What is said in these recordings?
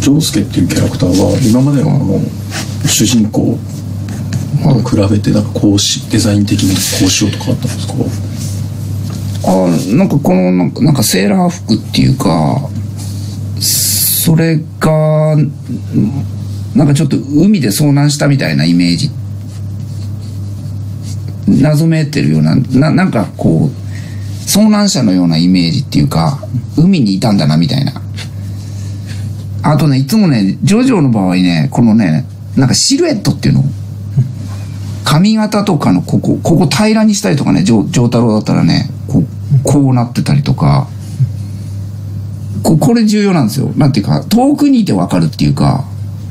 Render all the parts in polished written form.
ジョウスケっていうキャラクターは今までの主人公と比べてなんかこうデザイン的にこうしようとかあったんですか？ なんかこのなんかセーラー服っていうか、それがなんかちょっと海で遭難したみたいなイメージ、謎めいてるようなんかこう遭難者のようなイメージっていうか、海にいたんだなみたいな。あとね、いつもね、ジョジョの場合ね、このね、なんかシルエットっていうの、髪型とかのここ平らにしたりとかね、丈太郎だったらね、こうなってたりとか、これ重要なんですよ。なんていうか、遠くにいてわかるっていうか、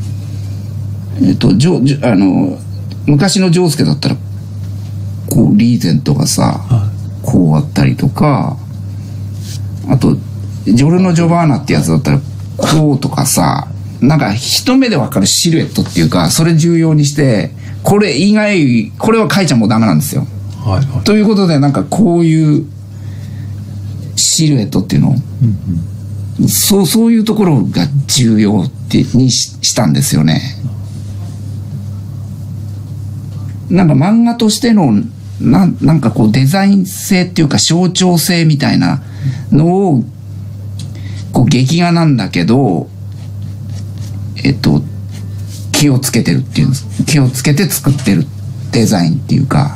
昔のジョウスケだったら、こう、リーゼントがさ、こうあったりとか、あと、ジョルノ・ジョバーナってやつだったら、こうとかさ、なんか一目でわかるシルエットっていうか、それ重要にして、これ以外、これは書いちゃもうダメなんですよ。 はいはい、 ということで、なんかこういうシルエットっていうの、そういうところが重要にしたんですよね。なんか漫画としてのなんかこうデザイン性っていうか象徴性みたいなのをこう劇画なんだけど、気をつけてるっていうんです。気をつけて作ってるデザインっていうか。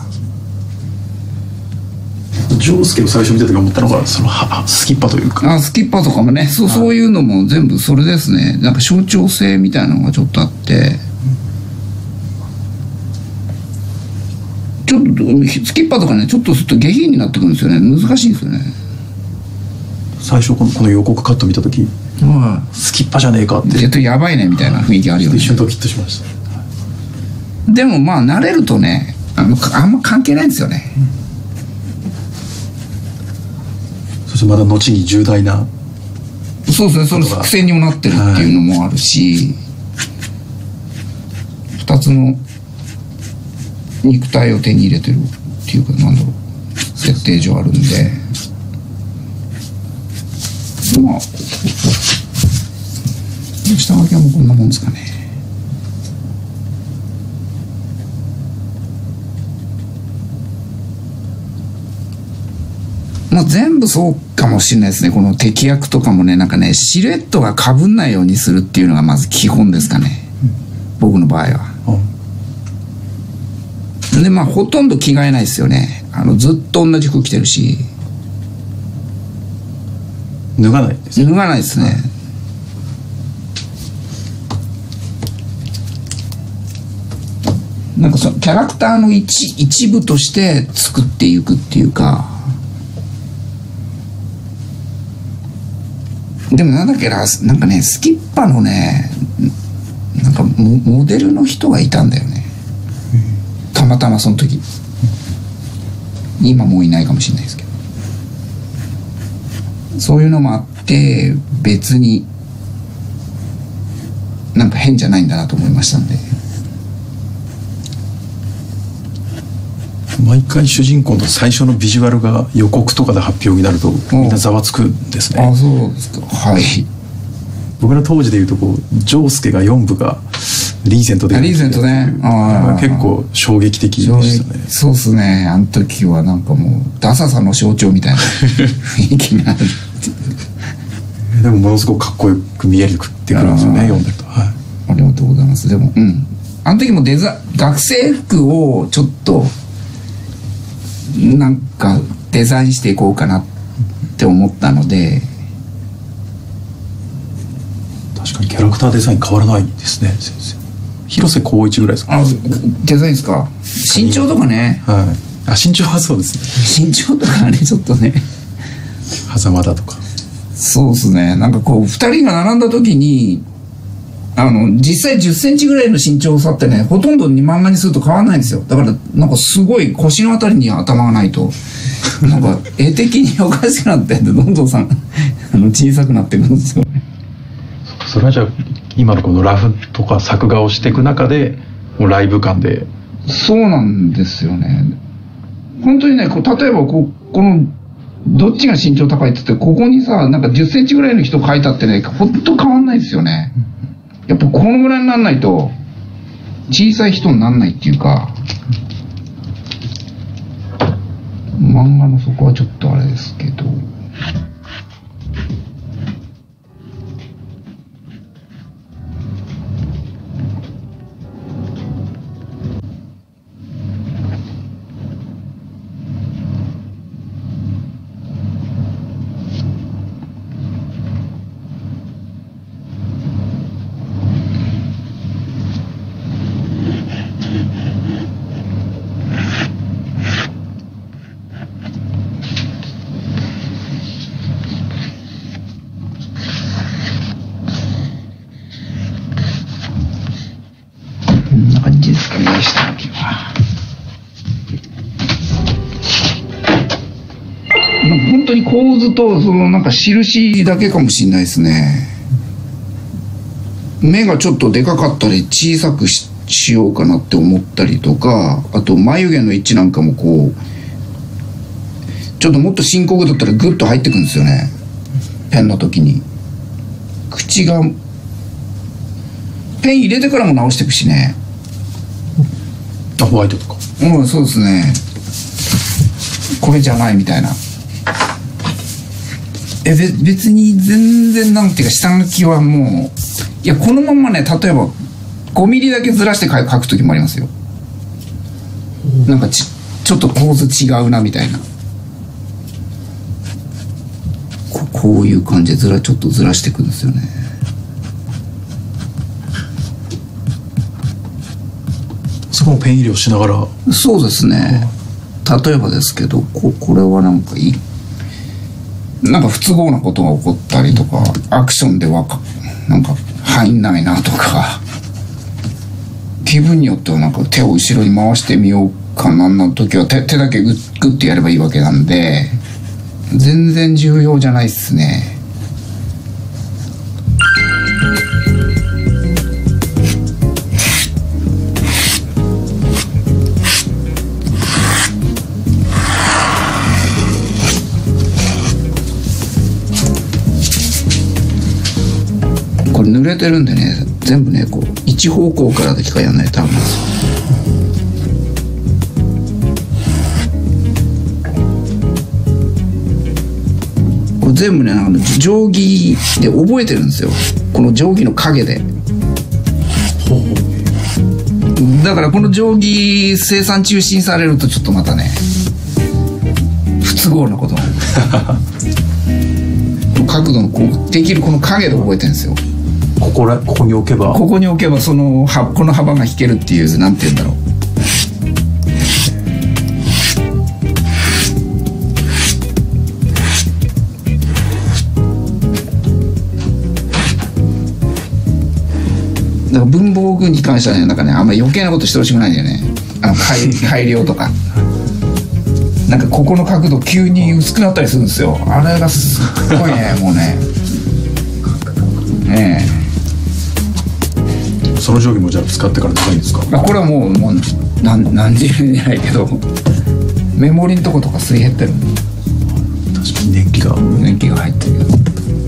ジョウスケを最初見た時思ったのがそのスキッパというか、 スキッパとかもね、そういうのも全部それですね。なんか象徴性みたいなのがちょっとあって、ちょっとスキッパとかね、ちょっとすると下品になってくるんですよね。難しいんですよね。 最初この予告カット見た時、スキッパじゃねえかって、 ちょっとやばいねみたいな雰囲気あるよね。 一瞬ドキッとしました。 でもまあ慣れるとね、あんま関係ないんですよね。 そしてまだ後に重大な、 そうですね、それ伏線にもなってるっていうのもあるし、2つの肉体を手に入れてるっていうか、なんだろう、設定上あるんで、まあ下書きはもうこんなもんですかね。まあ全部そうかもしれないですね。この敵役とかもね、なんかね、シルエットが被んないようにするっていうのがまず基本ですかね、僕の場合は。でまあほとんど着替えないですよね。ずっと同じ服着てるし。 脱がないですね。 脱がないですね。なんかそのキャラクターの一部として作っていくっていうか。でもなんだっけな、なんかね、スキッパのね、なんかモデルの人がいたんだよね。たまたまその時。今もういないかもしれないですけど。そういうのもあって別になんか変じゃないんだなと思いましたんで。 毎回主人公の最初のビジュアルが予告とかで発表になるとみんなざわつくんですね。 あ、そうですか。はい。 僕ら当時でいうとジョウスケが4部がリーゼントで、 リーゼントね、 結構衝撃的でしたね。 そうっすね。あの時はなんかもうダサさの象徴みたいな雰囲気になるでもものすごくかっこよく見えてくるんですよね、読んでると。はい、 ありがとうございます。でもあの時も学生服をちょっとなんかデザインしていこうかなって思ったので。 確かにキャラクターデザイン変わらないですね、先生。広瀬光一ぐらいですか？ デザインですか？身長とかね。 はい。身長はそうですね。身長とかね、ちょっとね。 狭間だとか。 そうですね。なんかこう2人が並んだ時に実際10センチぐらいの身長差ってね、ほとんど漫画にすると変わらないんですよ。だからなんかすごい腰のあたりに頭がないとなんか絵的におかしくなってどんどん小さくなっていくんですよね。 それはじゃあ今のこのラフとか作画をしていく中でもうライブ感で。 そうなんですよね。本当にね、例えばこのどっちが身長高いって言ってここにさ、なんか10センチぐらいの人書いたってね、ほんと変わんないですよね。 やっぱこのぐらいにならないと小さい人にならないっていうか、漫画のそこはちょっとあれですけど。こんな感じですかね、下書きは。本当に構図とそのなんか印だけかもしれないですね。目がちょっとでかかったり小さく しようかなって思ったりとか、あと眉毛の位置なんかもこうちょっともっと深刻だったらグッと入ってくるんですよね、ペンの時に。口がペン入れてからも直していくしね。 ホワイトとか。 うん、そうですね。これじゃないみたいな。別に全然なんていうか下書きはもう、いやこのまんまね、例えば5ミリだけずらして書く時もありますよ。なんかちょっと構図違うなみたいな。こういう感じでちょっとずらしていくんですよね。 そこもペン入れをしながら。 そうですね。例えばですけど、これはなんかなんか不都合なことが起こったりとか、アクションでなんか入んないなとか、気分によってはなんか手を後ろに回してみようかなんな時は手だけグッてやればいいわけなんで、全然重要じゃないっすね。これ濡れてるんでね、全部ねこう一方向からでしかやらないとダメなんですよ。これ全部ね定規で覚えてるんですよ、この定規の影で。だからこの定規生産中止にされるとちょっとまたね不都合なことが角度のこうできるこの影で覚えてるんですよ。 ここに置けばこの幅が引けるっていう、なんて言うんだろう。だから文房具に関してはね、なんかねあんまり余計なことしてほしくないんだよね。改良とかなんかここの角度急に薄くなったりするんですよ。あれがすごいねもうねその定規もじゃあ使ってから高いんですか？ これはもう何十年じゃないけど、メモリのとことかすり減ってる。 確かに年季が入ってるけど、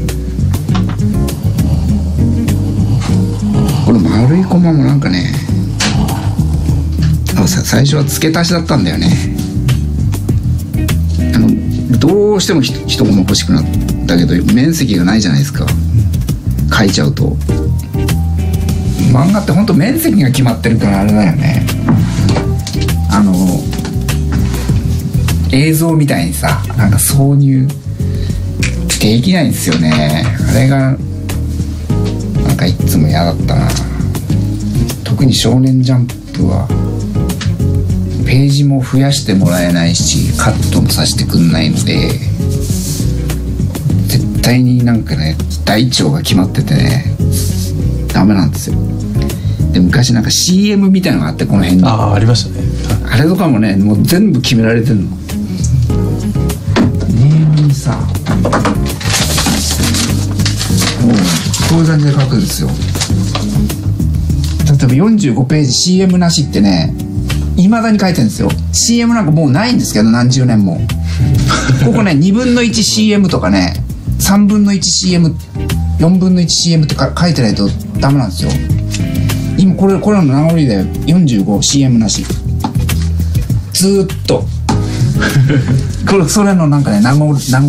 この丸いコマもなんかね、最初は付け足しだったんだよね。どうしても一コマ欲しくなったけど面積がないじゃないですか、書いちゃうと。漫画ってほんと面積が決まってるからあれだよね。映像みたいにさ、なんか挿入できないんですよね。あれがなんかいつも嫌だったな。特に少年ジャンプはページも増やしてもらえないし、カットもさせてくんないので、絶対になんかね大腸が決まっててねダメなんですよ。で昔なんか CM みたいなのがあって、この辺にありましたね。 あれとかもねもう全部決められてるの。ネームにさ、もうこういう感じで書くんですよ。例えば45ページ CM なしってね未だに書いてるんですよ。 CM なんかもうないんですけど、何十年もここね2分の 1CM とかね3分の 1CM4分の 1CM って書いてないとダメなんですよ。今これの名残で 45CM なしずーっとそれのなんかね名残なの。 じゃあ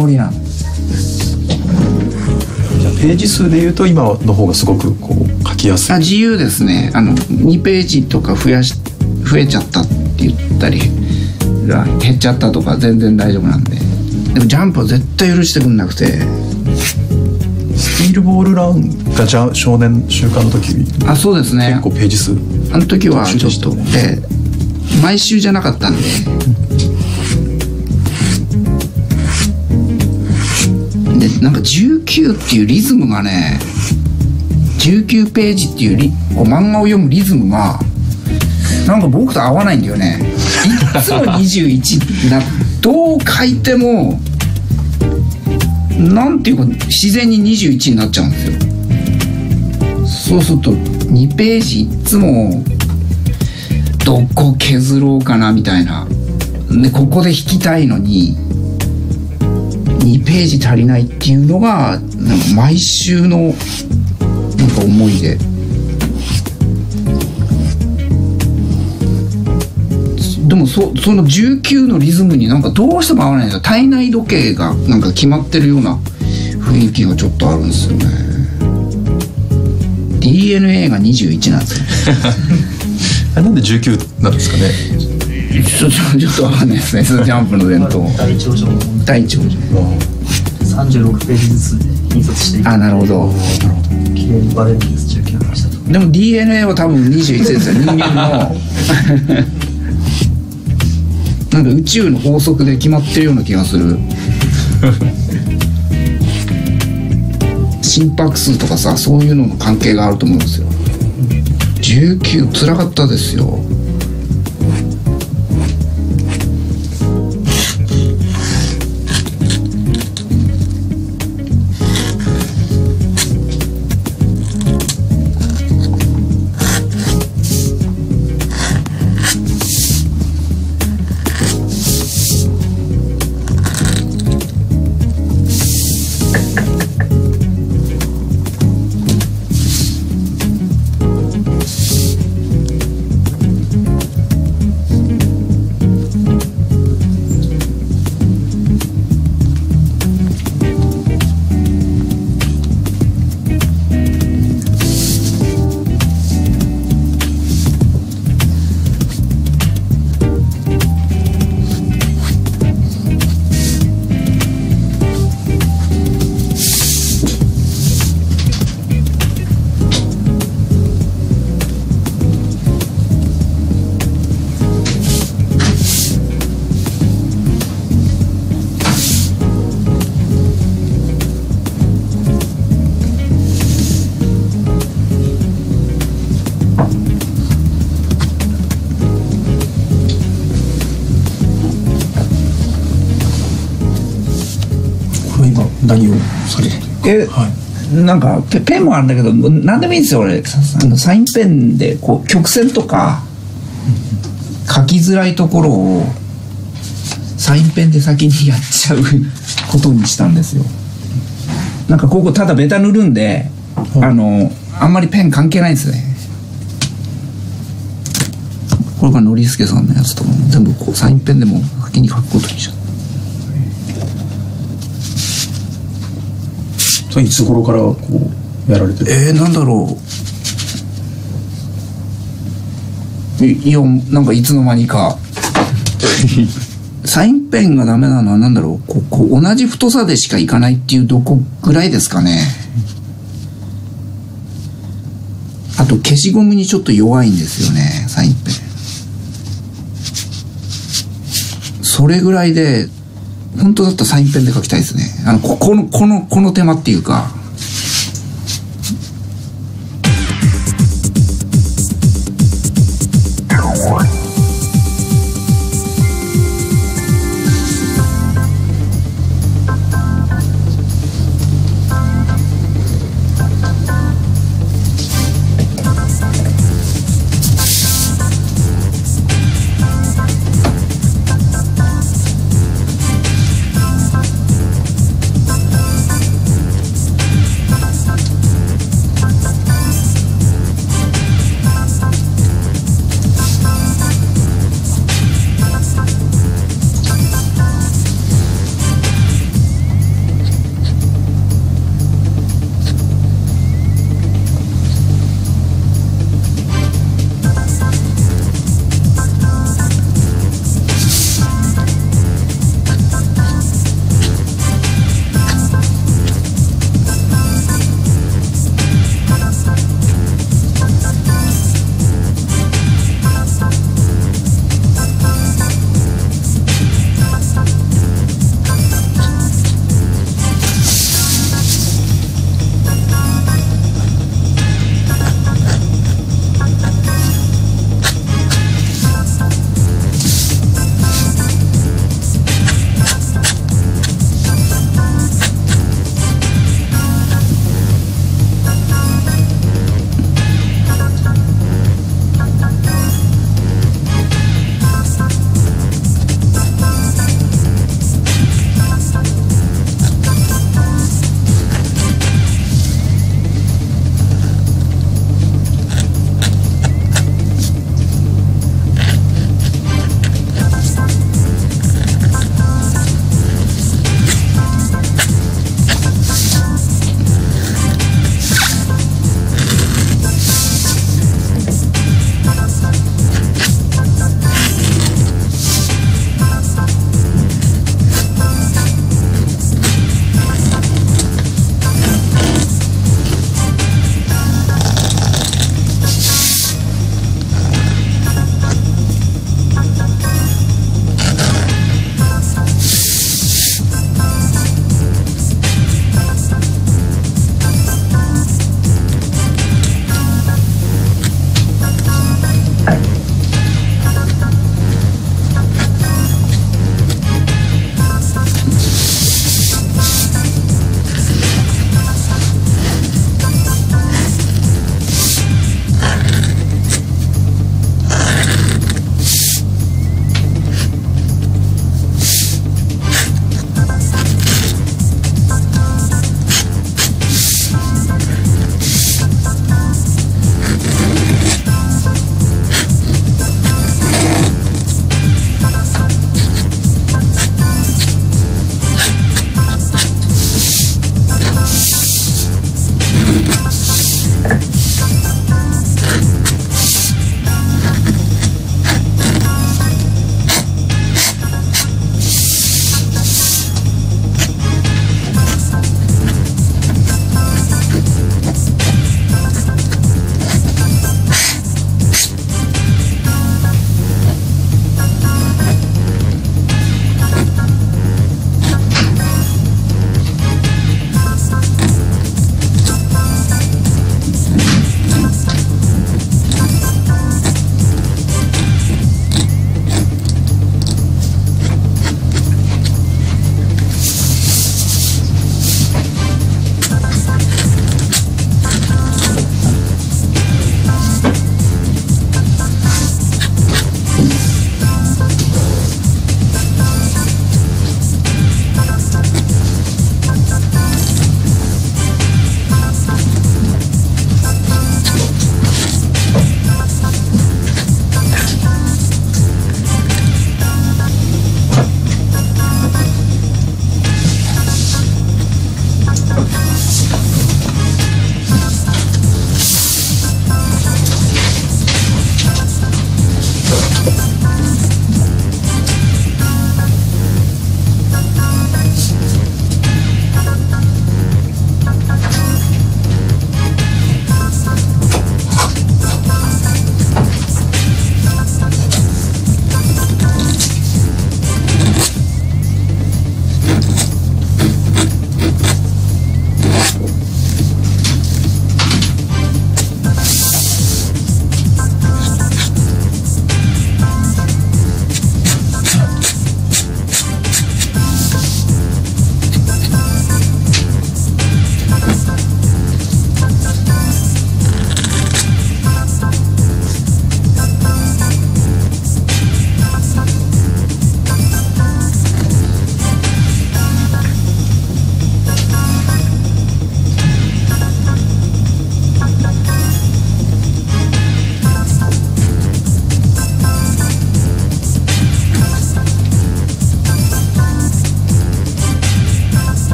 ページ数でいうと今の方がすごくこう書きやすい。 自由ですね。2ページとか増えちゃったって言ったり減っちゃったとか全然大丈夫なんで。でもジャンプは絶対許してくんなくて。 スティールボールランがじゃ少年週刊の時そうですね。 結構ページ数あの時はちょっと、毎週じゃなかったんで、でなんか19っていうリズムがね、19ページっていうこう漫画を読むリズムがなんか僕と合わないんだよね。いつも21などう書いてもなんていうか自然に21になっちゃうんですよ。そうすると2ページいつもどこ削ろうかなみたいなで、ここで引きたいのに2ページ足りないっていうのがなんか毎週のなんか思いで、でもその19のリズムになんかどうしても合わないんですよ。体内時計がなんか決まってるような雰囲気がちょっとあるんですよね。 DNA が21なんですよなんで19なんですかね。 ちょっとわかんないですね。ジャンプの伝統大長女36ページずつで印刷していく。 なるほど。 綺麗にバレるんです。19の話だと。 でも DNA は多分21ですよ。人間のなんか宇宙の法則で決まってるような気がする心拍数とかさ、そういうのの関係があると思うんですよ。19辛かったですよ。 何をされたというか。 なんかペンもあるんだけど何でもいいんですよ。俺サインペンでこう曲線とか書きづらいところをサインペンで先にやっちゃうことにしたんですよ。なんかここただベタ塗るんで、あんまりペン関係ないんですね。これがノリスケさんのやつとかも全部こうサインペンでも先に書くことにしちゃった。 それいつ頃からこうやられてる？ なんだろう。いやなんかいつの間にかサインペンがダメなのはなんだろう。こう同じ太さでしかいかないっていうどこぐらいですかね。あと消しゴムにちょっと弱いんですよね、サインペン。それぐらいで本当だったらサインペンで書きたいですね。この手間っていうか。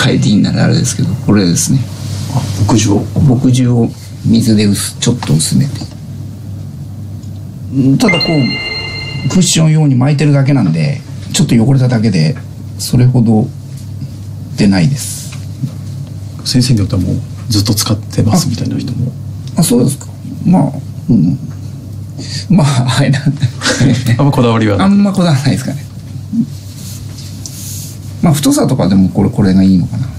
変えていいんならあれですけど、これですね。 墨汁を水でちょっと薄めて、ただこうクッション用に巻いてるだけなんで、ちょっと汚れただけでそれほど出ないです。 先生によってはもうずっと使ってますみたいな人も。 そうですか。まああれなんであんまこだわりはない。 あんまこだわらないですかね。まあ太さとかでもこれがいいのかな。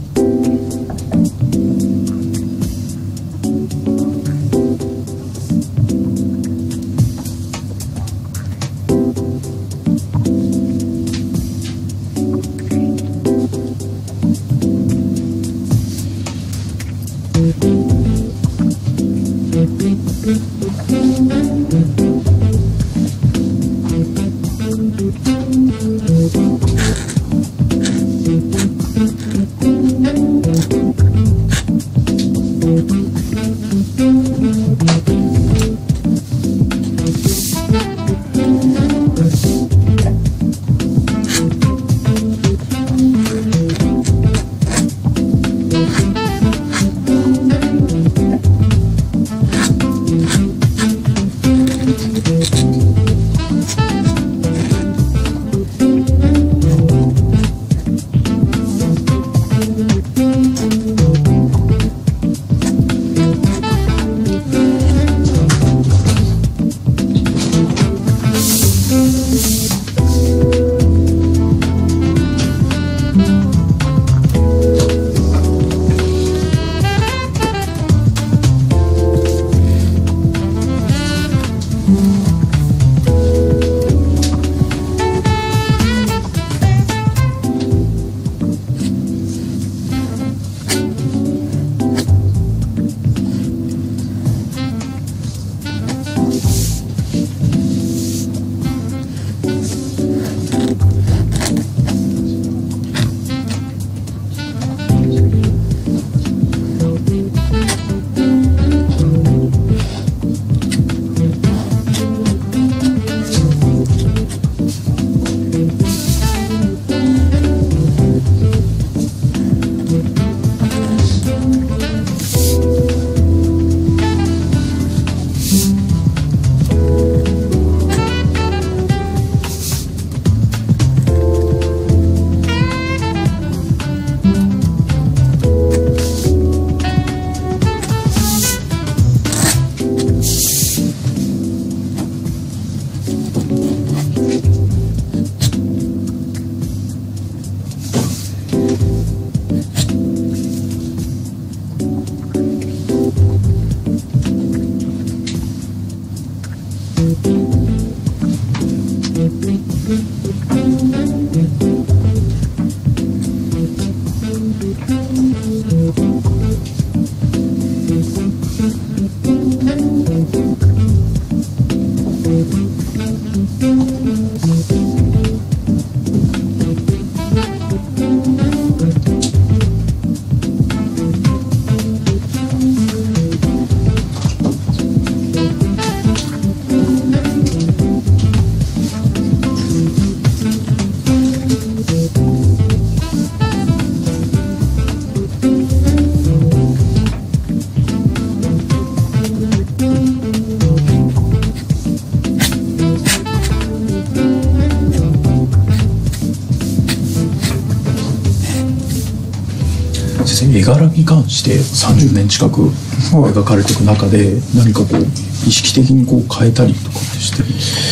絵柄に関して30年近く描かれていく中で何かこう意識的にこう変えたりとかってしてるんです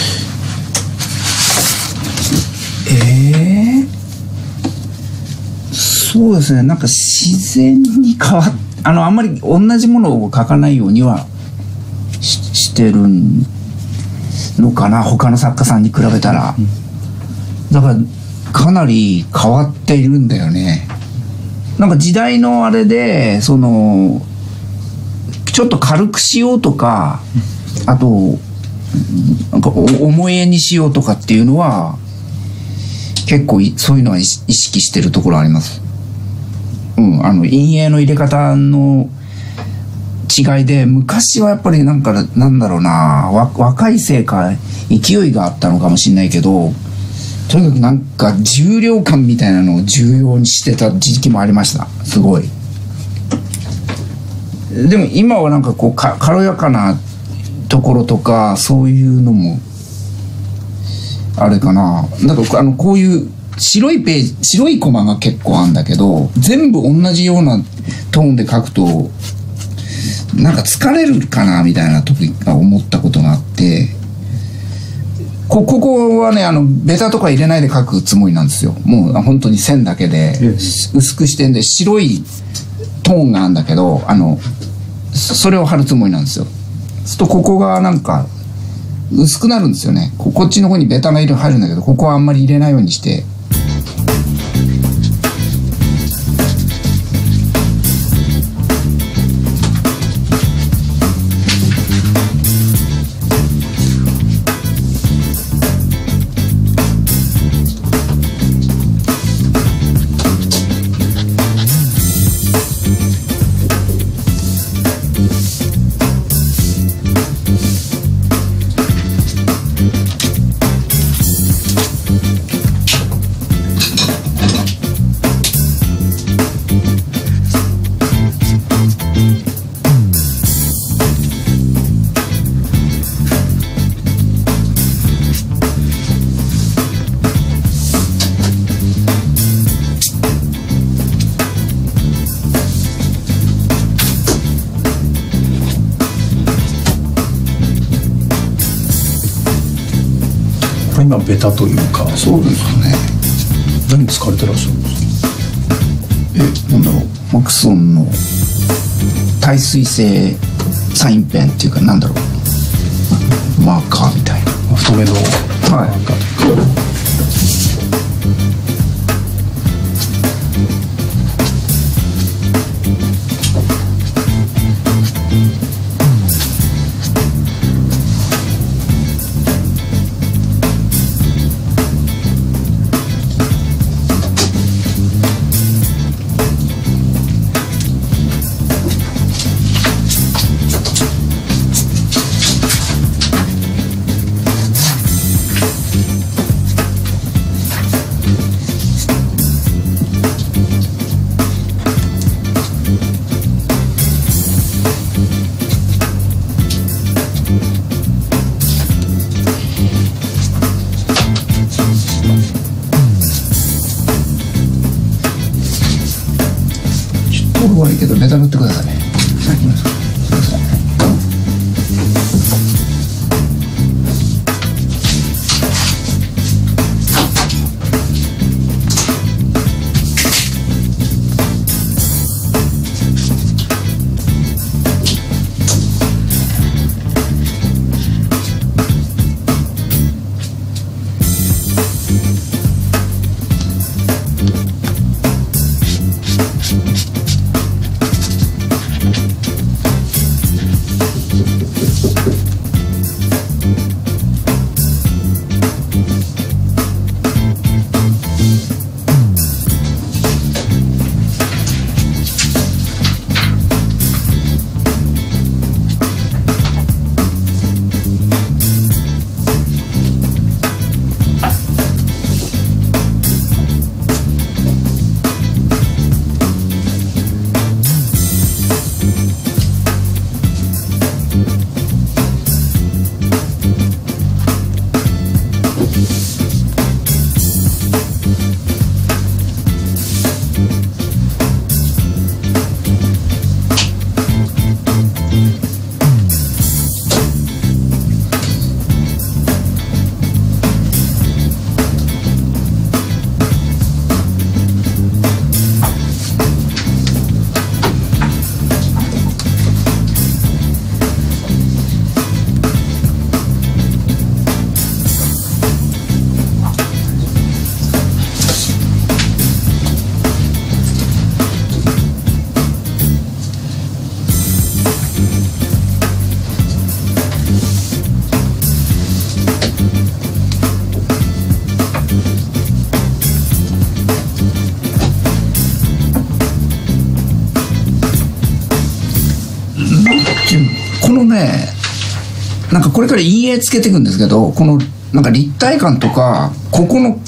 か？そうですね、なんか自然に変わっあんまり同じものを描かないようにはしてるのかな、他の作家さんに比べたら。だからかなり変わっているんだよね。なんか時代のあれでちょっと軽くしようとか、あとなんか重絵にしようとかっていうのは結構そういうのは意識してるところあります。陰影の入れ方の違いで、昔はやっぱりなんだろうな、若いせいか勢いがあったのかもしれないけど、 とにかくなんか重量感みたいなのを重要にしてた時期もありました。すごい。でも今はなんかこう軽やかなところとかそういうのもあれかな。なんかこういう白いコマが結構あるんだけど、全部同じようなトーンで書くとなんか疲れるかなみたいな時が思ったことがあって、ここはねベタとか入れないで書くつもりなんですよ。もう本当に線だけで薄くしてんで、白いトーンがあるんだけどそれを貼るつもりなんですよ。するとここがなんか薄くなるんですよね。こっちの方にベタが入るんだけど、ここはあんまり入れないようにして。 今ベタというか。 そうですね。 何使われてらっしゃるんですか？ なんだろう、マクソンの耐水性サインペンっていうか、なんだろう、マーカーみたいな太めのマはいーカー。 悪いけどベタ塗ってくださいね。このね、なんかこれから陰影つけていくんですけど、このなんか立体感とか、ここの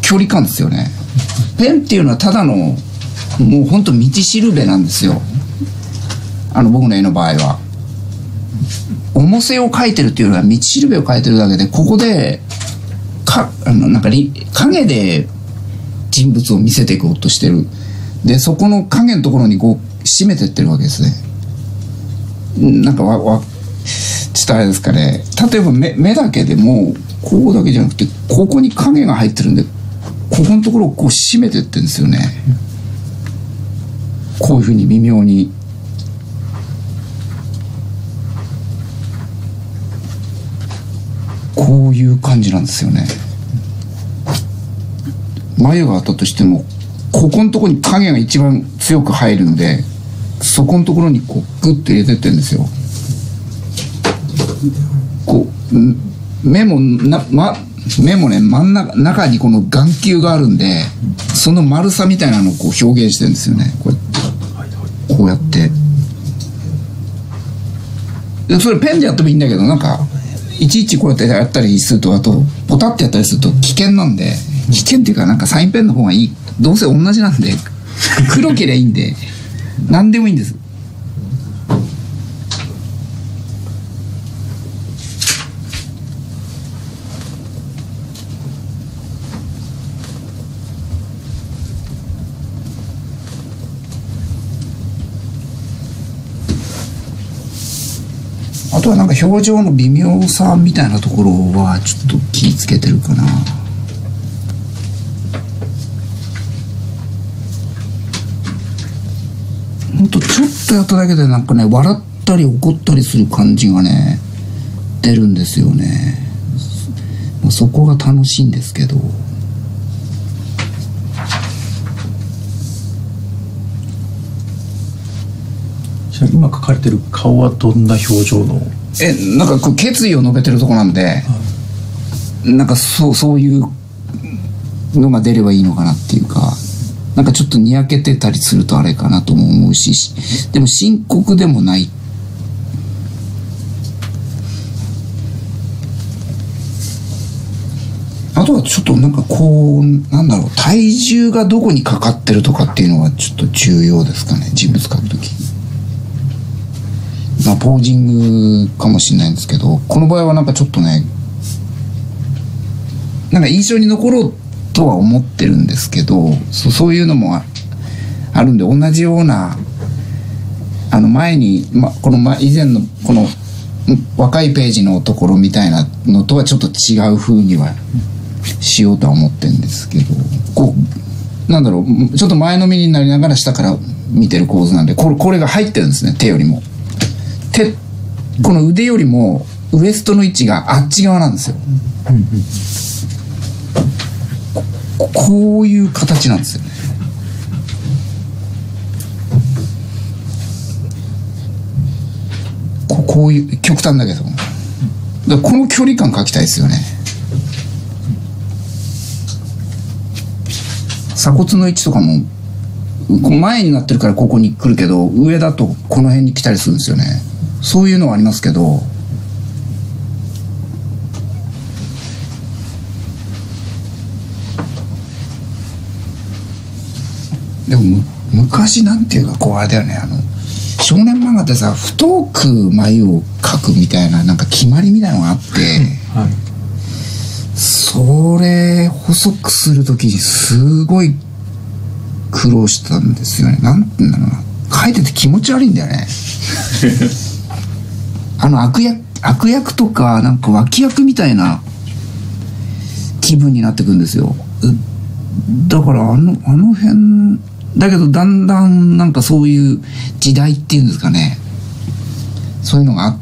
距離感ですよね。ペンっていうのはただのもうほんと道しるべなんですよ。僕の絵の場合は重せを描いてるっていうよりは道しるべを描いてるだけで、ここでなんか影で人物を見せていこうとしてる。でそこの影のところにこう締めてってるわけですね。なんかちょっとあれですかね、例えば目だけでもこうだけじゃなくて、ここに影が入ってるんで、ここのところをこう締めてってるんですよね。こういうふうに微妙に。こういう感じなんですよね。眉があったとしても、ここのところに影が一番強く入るので、そこのところにこうグッと入れてってるんですよ。こう目もね、真ん中にこの眼球があるんで、その丸さみたいなのをこう表現してるんですよね。こうやってで、それペンでやってもいいんだけど、なんかいちいちこうやってやったりすると、あとポタってやったりすると危険なんで、危険っていうか、なんかサインペンの方がいい。どうせ同じなんで黒けりゃいいんで何でもいいんです。あとはなんか表情の微妙さみたいなところはちょっと気ぃつけてるかな。ほんとちょっとやっただけでなんかね、笑ったり怒ったりする感じがね出るんですよね。そこが楽しいんですけど。 今描かれてる顔はどんな表情の？ なんかこう決意を述べてるとこなんで、なんかそういうのが出ればいいのかなっていうか、なんかちょっとにやけてたりするとあれかなとも思うし、でも深刻でもない。あとはちょっとなんかこう、なんだろう、体重がどこにかかってるとかっていうのはちょっと重要ですかね、人物描くとき。まあポージングかもしれないんですけど、この場合はなんかちょっとね、なんか印象に残ろうとは思ってるんですけど、そういうのもあるんで、同じような前に、この以前のこの若いページのところみたいなのとはちょっと違う風にはしようとは思ってるんですけど、こうなんだろう、ちょっと前のめりになりながら下から見てる構図なんで、これが入ってるんですね。手よりもこの腕よりもウエストの位置があっち側なんですよ。こういう形なんですよね。こういう極端だけど、この距離感描きたいですよね。鎖骨の位置とかも前になってるからここに来るけど、上だとこの辺に来たりするんですよね。そういうのはありますけど、でも昔なんていうか、こうあれだよね、少年漫画ってさ、太く眉を描くみたいな、なんか決まりみたいなのがあって、はい、それ細くするときにすごい苦労したんですよね。なんていうんだろうな、描いてて気持ち悪いんだよね。悪役とかなんか脇役みたいな気分になってくんですよ。だからあの辺だけど、だんだんなんかそういう時代っていうんですかね、そういうのがあって、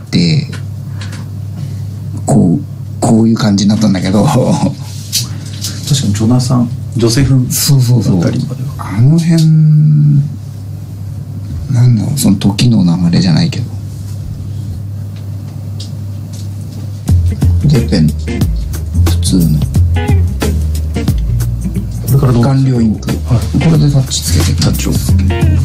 こういう感じになったんだけど。確かにジョセフそうあたりまでは、 あの辺なんだろう、その時の流れじゃないけど。でペン普通のこれからどう顔料インク、はい、これでタッチつけてタッチをつけて、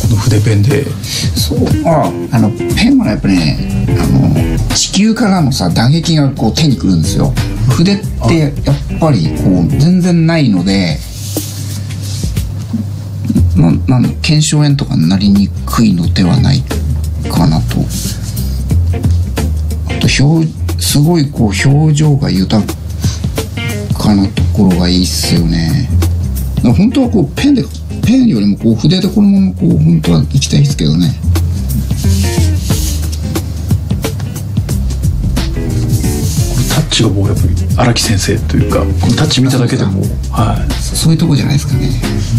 この筆ペンで。 そうペンはやっぱりね地球からのさ打撃がこう手にくるんですよ。筆ってやっぱりこう全然ないので腱鞘炎とかになりにくいのではないかなと。あとすごいこう表情が豊かなところがいいっすよね。だから本当はこうペンよりもこう筆でこのままこう本当は行きたいですけどね。 タッチがもうやっぱり荒木先生というか、このタッチ見ただけでも、はい、 そういうとこじゃないですかね。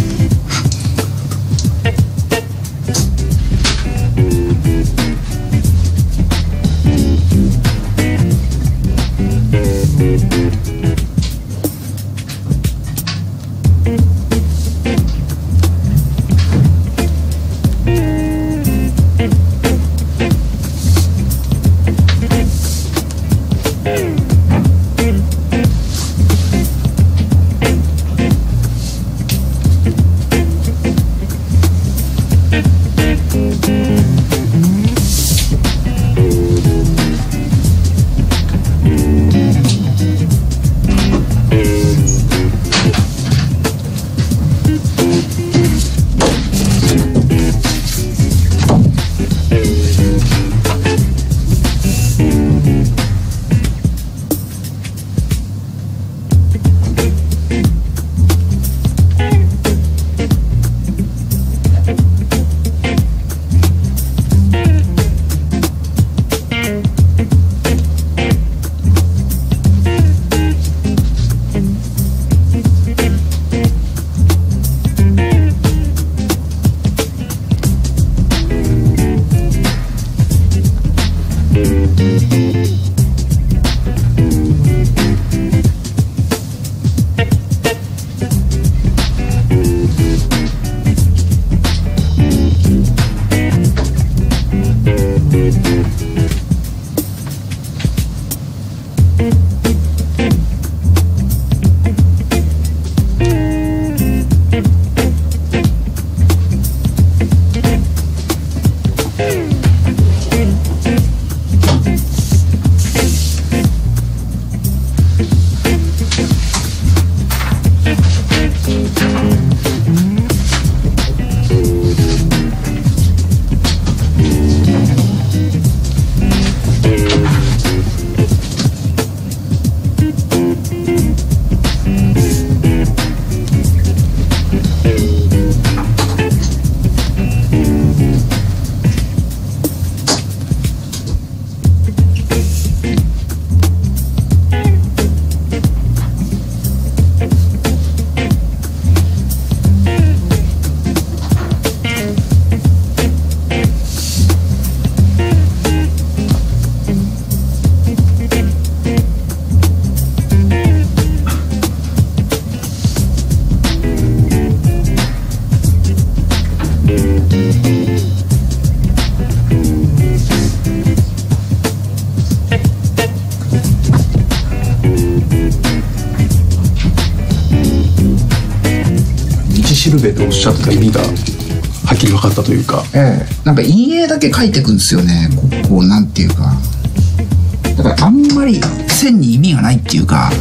しるべとおっしゃってた意味がはっきり分かったというか、 なんか陰影だけ描いていくんですよね。こうなんていうか、だからあんまり線に意味がないっていうか。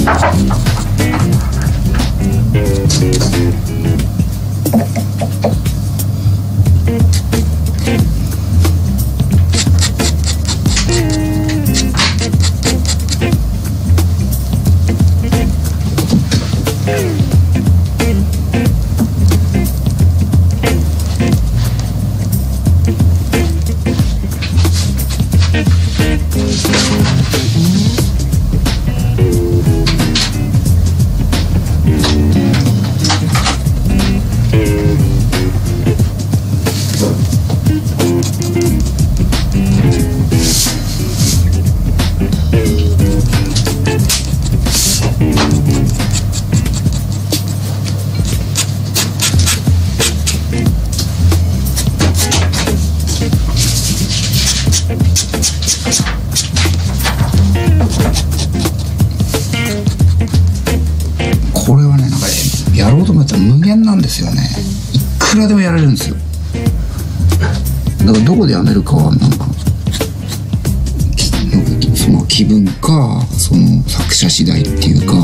これはね、なんかやろうと思ったら無限なんですよね。いくらでもやれるんですよ。だからどこでやめるかはなんかその気分かその作者次第っていうか。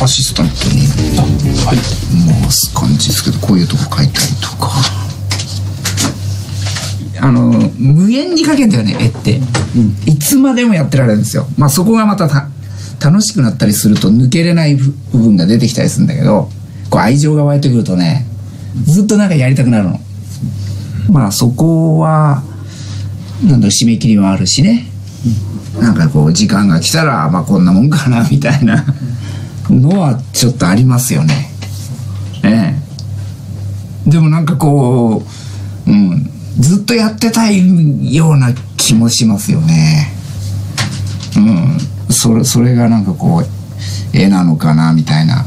アシスタントにはい。 回す感じですけど、こういうとこ書いたりとか。無限に書けんだよね、絵って。いつまでもやってられるんですよ。まあそこがまた楽しくなったりすると抜けれない部分が出てきたりするんだけど、こう愛情が湧いてくるとね、ずっとなんかやりたくなるの。まあそこは、なんだろ、締め切りもあるしね。なんかこう時間が来たら、まあこんなもんかな、みたいなのはちょっとありますよね。でもなんかこう、ずっとやってたいような気もしますよね。それがなんかこう絵なのかなみたいな。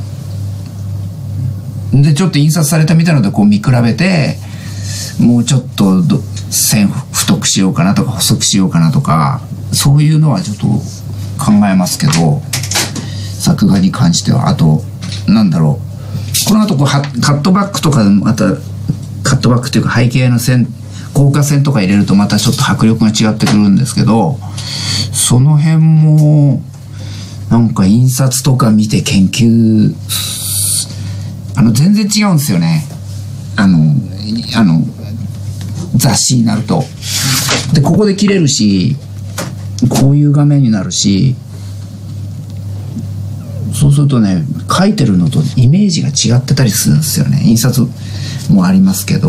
でちょっと印刷されたみたいなのでこう見比べて、もうちょっと線太くしようかなとか細くしようかなとか、そういうのはちょっと考えますけど、作画に関しては。あとなんだろう、この後こうカットバックとか、またカットバックっていうか背景の線、効果線とか入れるとまたちょっと迫力が違ってくるんですけど、その辺もなんか印刷とか見て研究、全然違うんですよね。雑誌になると。でここで切れるし、こういう画面になるし、そうするとね、書いてるのとイメージが違ってたりするんですよね。印刷もありますけど、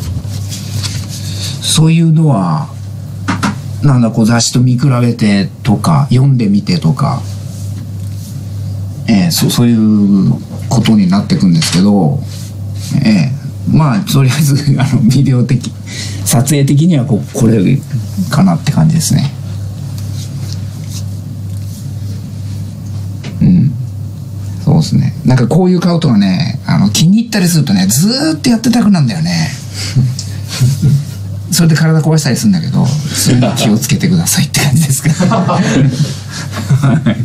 そういうのはなんだ、こう雑誌と見比べてとか読んでみてとか、そういうことになっていくんですけど、まあとりあえずビデオ的撮影的にはこれかなって感じですね。そうですね。なんかこういう顔とかね、気に入ったりするとね、ずーっとやってたくなんだよね。それで体壊したりするんだけど、それに気をつけてくださいって感じですか。はい。